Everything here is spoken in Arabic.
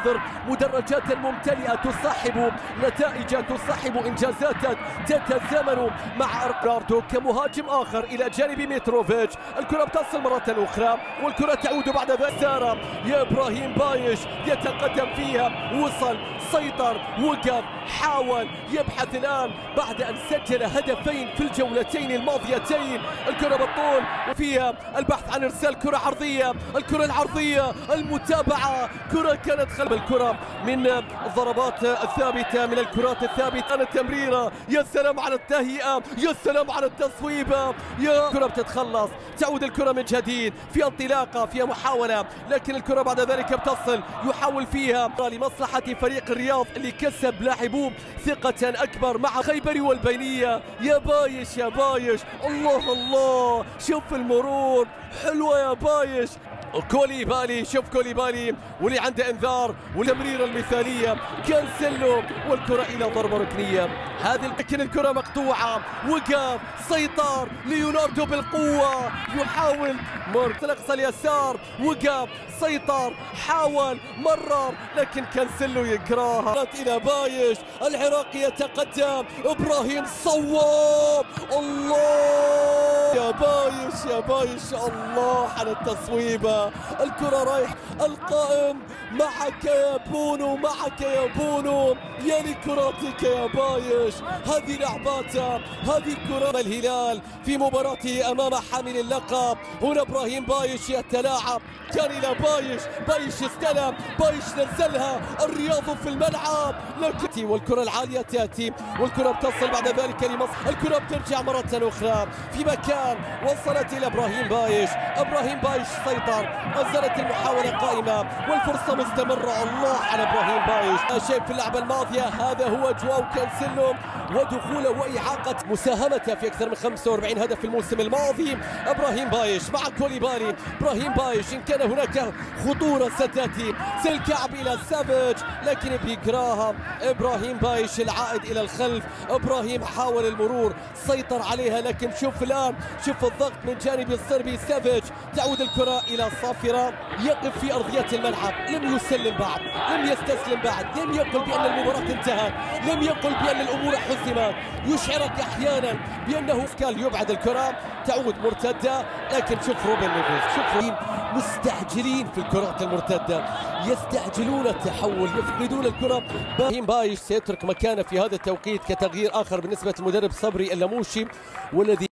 ننتظر مدرجات ممتلئة تصاحب نتائج، تصاحب إنجازات تتزامن مع أركاردو كمهاجم آخر إلى جانب متروفيتش. الكرة بتصل مرة أخرى والكرة تعود بعد ذلك. سارة يا إبراهيم بايش يتقدم فيها، وصل، سيطر، وقف، حاول، يبحث الآن بعد أن سجل هدفين في الجولتين الماضيتين. الكرة بالطول وفيها البحث عن إرسال كرة عرضية، الكرة العرضية المتابعة، كرة كانت خلف الكرة من الضربات الثابتة، من الكرات الثابتة. التمريرة، يا سلام على التهيئة، يا سلام على التصويبة، يا كرة بتتخلص، تعود الكرة من جديد في انطلاقة، في محاولة، لكن الكرة بعد ذلك بتصل، يحاول فيها لمصلحة فريق الرياض اللي كسب لاعبوه ثقة أكبر مع خيبري والبينية. يا بايش يا بايش، الله الله، شوف المرور، حلوة يا بايش. كوليبالي، شوف كوليبالي واللي عنده انذار، والتمريره المثاليه كانسيلو، والكره الى ضربه ركنيه. لكن الكره مقطوعه، وقف، سيطر ليوناردو بالقوه، يحاول اقصى اليسار، وقف، سيطر، حاول، مرر، لكن كانسيلو يكراها الى بايش. العراقي يتقدم، ابراهيم صوب، الله يا بايش يا بايش، الله على التصويبه. الكرة رايح القائم، معك يا بونو، معك يا بونو، يا لكراتك يا بايش. هذه لعباته، هذه كرة الهلال في مباراته أمام حامل اللقب. هنا إبراهيم بايش يتلاعب، كان إلى بايش، بايش استلم، بايش نزلها، الرياض في الملعب، لكن والكرة العالية تأتي، والكرة بتصل بعد ذلك لمصر. الكرة بترجع مرة أخرى في مكان، وصلت إلى إبراهيم بايش. إبراهيم بايش سيطر، ما زالت المحاولة قائمة والفرصة مستمرة. الله على إبراهيم بايش، شيء في اللعبة الماضية. هذا هو جواو كانسيلو ودخوله وإعاقة مساهمته في أكثر من 45 هدف في الموسم الماضي. إبراهيم بايش مع كوليبالي، إبراهيم بايش إن كان هناك خطورة ستأتي، سلكعب إلى سافيج لكن بيقراها إبراهيم بايش، العائد إلى الخلف. إبراهيم حاول المرور، سيطر عليها، لكن شوف الآن، شوف الضغط من جانب الصربي سافيج. تعود الكرة إلى صافرة، يقف في أرضية الملعب، لم يسلم بعد، لم يستسلم بعد، لم يقل بأن المباراة انتهت، لم يقل بأن الأمور حسمت. يشعرك أحيانا بأنه سكال يبعد الكرة، تعود مرتدة، لكن شوف روبن نيفيز، شوف روبن مستعجلين في الكرات المرتدة، يستعجلون التحول، يفقدون الكرة. إبراهيم بايش سيترك مكانه في هذا التوقيت كتغيير آخر بالنسبة للمدرب صبري اللموشي، والذي